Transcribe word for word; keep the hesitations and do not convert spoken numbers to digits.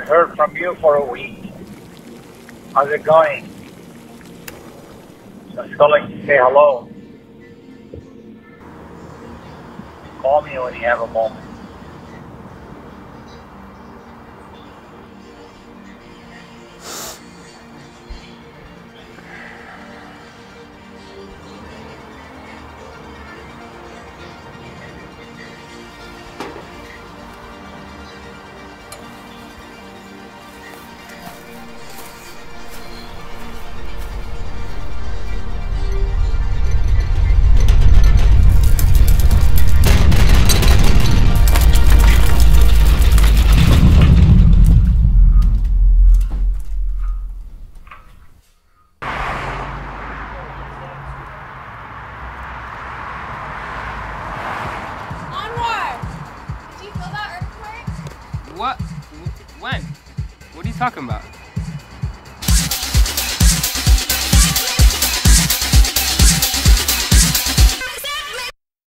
heard from you for a week. How's it going? Just calling to say hello. Call me when you have a moment. What? When? What are you talking about?